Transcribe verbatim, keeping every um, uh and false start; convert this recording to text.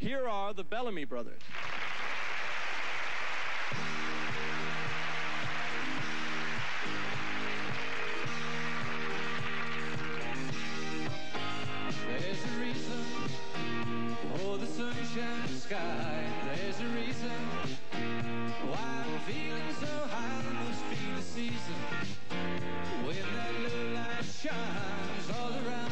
Here are the Bellamy Brothers. There's a reason for the sunshine sky. There's a reason why I'm feeling so high. It must be the season when that little light shines all around.